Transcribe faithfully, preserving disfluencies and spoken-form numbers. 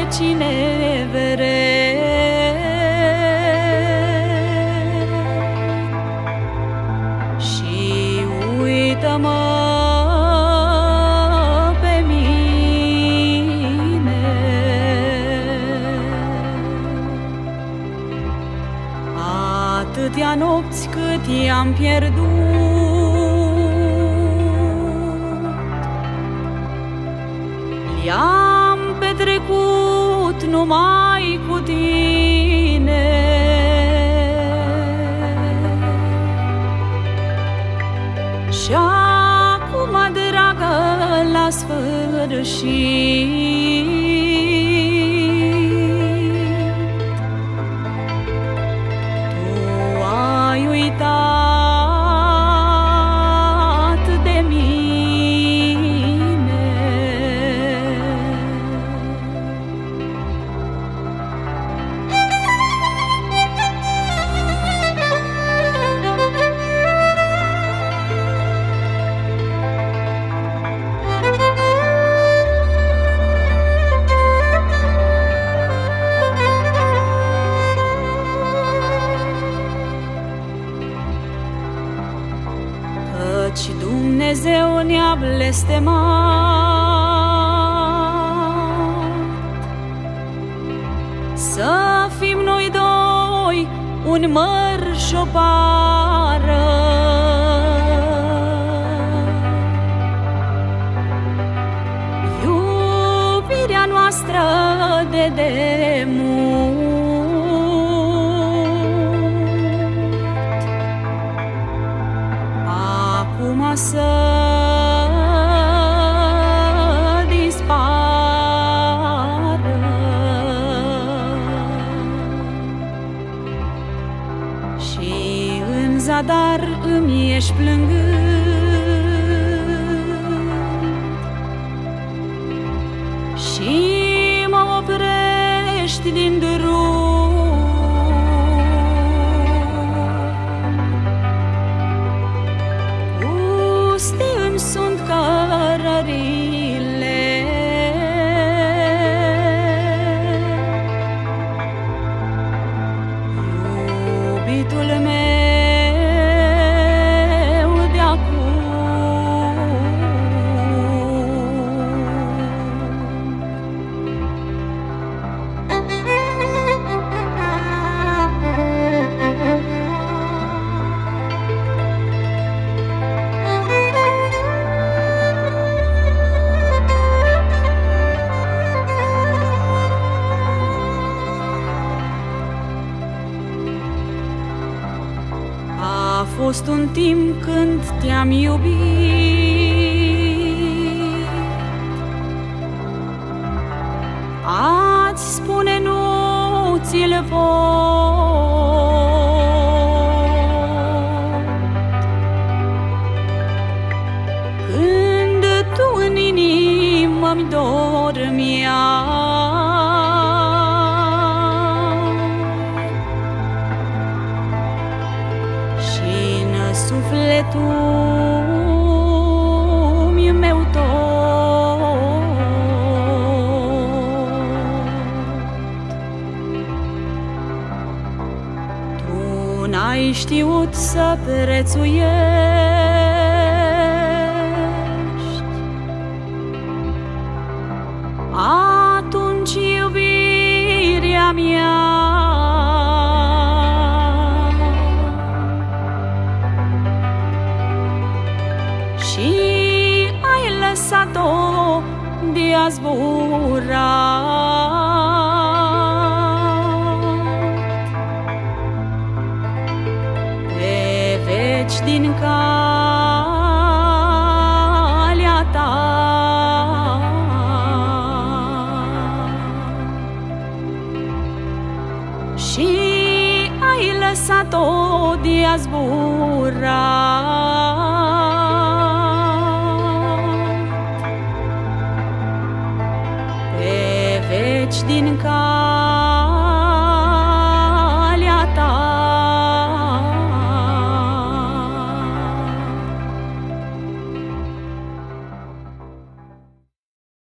cine vere. Și uită-mă pe mine. Atâtea nopți cât i-am pierdut, i-am petrecut numai cu tine. Și acum, dragă, la sfârșit, tu ai uitat de mine. Căci Dumnezeu ne-a blestemat să fim noi doi un măr și o pară. Iubirea noastră de demult acum să dispară. Și în zadar îmi ești plângând și mă oprești din drum. Puste îmi sunt cărările, iubitul meu de acum. A fost un timp când te-am iubit, azi spune nu ți-l pot. Când tu în inimă-mi dormeai și-n sufletul meu tot, tu n-ai știut să prețuiești atunci iubirea mea. Și ai lăsat-o de a zbura pe veci din calea ta. Și ai lăsat-o de a zbura